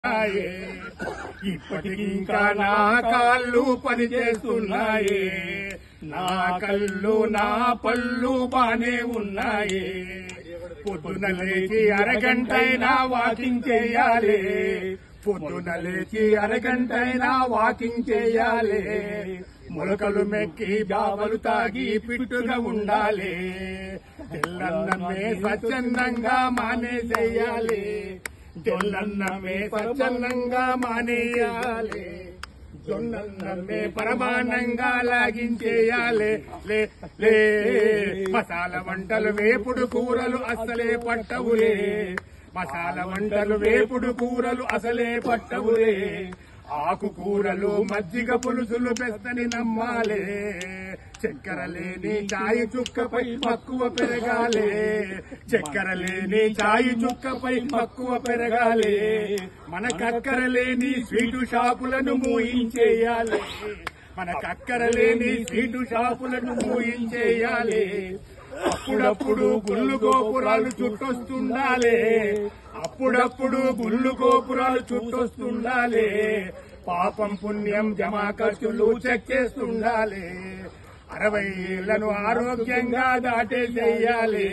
ఇప్పటికింకా నా కాళ్ళు పనిచేస్తున్నాయి, నా కళ్ళు నా పళ్ళు బానే ఉన్నాయి. పొద్దున లేచి అరగంటైనా వాకింగ్ చేయాలి, పొద్దున లేచి అరగంటైనా వాకింగ్ చేయాలి. మొలకలు మెక్కి బాబలు తాగి పిట్టుగా ఉండాలి. తెల్లన్నమే స్వచ్ఛందంగా మానేసేయాలి, జొన్నన్నమే స్వచ్ఛందంగా మానేయాలి. జొన్నన్నమే పరమానంగా లాగించేయాలి. లే మసాలా వంటలు వేపుడు కూరలు అసలే పట్టవులే, మసాలా వంటలు వేపుడు కూరలు అసలే పట్టవులే. ఆకుకూరలు మజ్జిగ పులుసులు పెస్తని నమ్మాలే, చక్కెర లేని చాయి చుక్కపై మక్కువ పెరగాలి, చక్కెర లేని చాయి చుక్కపై మక్కువ పెరగాలి. మనకక్కర లేని స్వీటు షాపులను మూయించేయాలి, మనకక్కర లేని స్వీటు షాపులను మూయించేయాలి. అప్పుడప్పుడు గుళ్ళు గోపురాలు చుట్టొస్తుండాలి, అప్పుడప్పుడు గుళ్ళు గోపురాలు చుట్టొస్తుండాలి. పాపం పుణ్యం జమా ఖర్చులు చెక్ చేస్తుండాలి. 60 ఏళ్లను ఆరోగ్యంగా దాటేసేయాలి,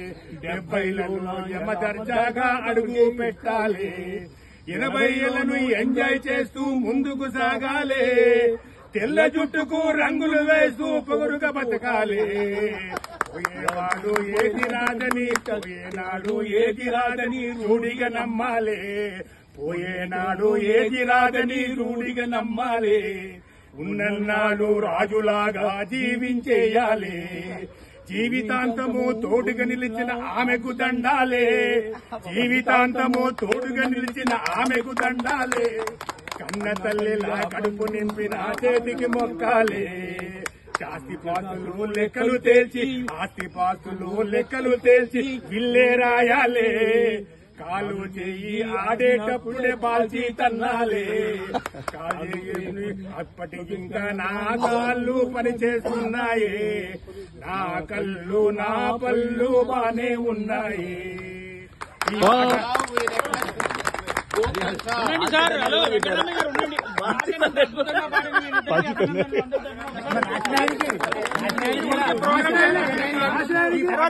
70లను యమ దర్జాగా అడుగు పెట్టాలి. 80 ఏళ్లను ఎంజాయ్ చేస్తూ ముందుకు సాగాలి, తెల్ల జుట్టుకు రంగులు వేస్తూ పొగరుగా బతకాలి. పోయేవాడు ఏది రాదని, పోయేనాడు ఏది రాదని రూఢిగా నమ్మాలి, పోయేనాడు ఏది రాదని రూఢిగా నమ్మాలి. ఉన్నన్నాడు రాజులాగా జీవించేయాలి, జీవితాంతము తోడుగా నిలిచిన ఆమెకు దండాలే, జీవితాంతము తోడుగా నిలిచిన ఆమెకు దండాలే. కన్న తల్లిలా కడుపు నింపిన చేతికి మొక్కాలే. ఆస్తిపాస్తులు లెక్కలు తేల్చి, ఆస్తిపాస్తులు లెక్కలు తేల్చి విల్లే రాయాలే. కాలు చెయ్యి ఆడేటప్పుడే బాల్చి తన్నాలే. అప్పటికింకా నా కాళ్ళు పనిచేస్తున్నాయి, నా కళ్ళు నా పళ్ళు బానే ఉన్నాయి.